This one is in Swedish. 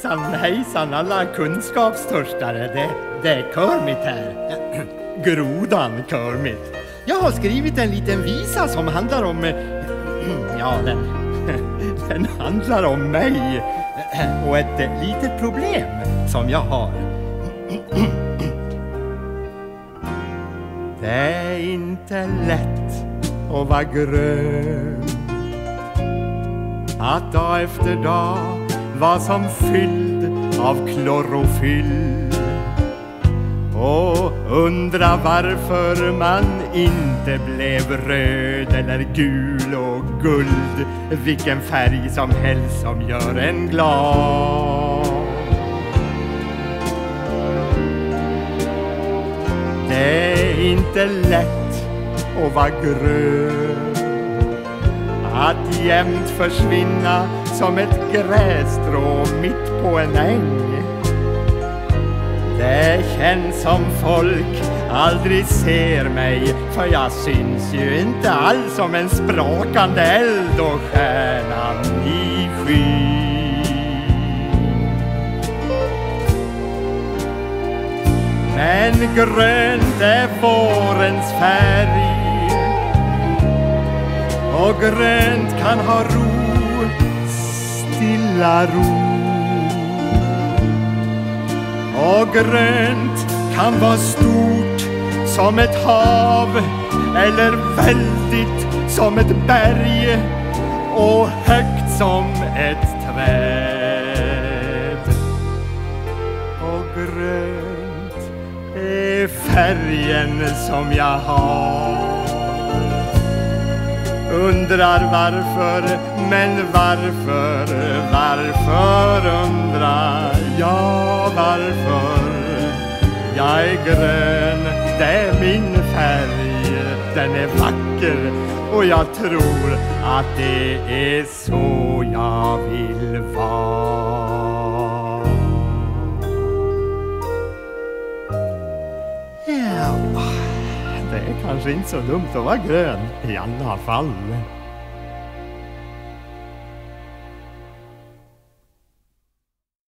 Hejsan alla kunskapstörstare. Det är Kermit här. Grodan Kermit. Jag har skrivit en liten visa som handlar om... Ja, den handlar om mig. Och ett litet problem som jag har. Det är inte lätt att vara grön, att dag efter dag var som fylld av klorofyll, och undra varför man inte blev röd eller gul och guld, vilken färg som helst som gör en glad. Det är inte lätt att vara grön, att jämt försvinna som ett grässtrå mitt på en äng. Det känns som folk aldrig ser mig, för jag syns ju inte alls som en sprakande eld och stjärnan i skyn. Men grönt är vårens färg, och grönt kan ha ro, stilla ro. Och grönt kan vara stort som ett hav, eller väldigt som ett berg, och högt som ett träd. Och grönt är färgen som jag har. Undrar varför, men varför undrar jag varför? Jag är grön, det är min färg, den är vacker, och jag tror att det är så jag vill vara. Ja, det är kanske inte så dumt att vara grön i alla fall.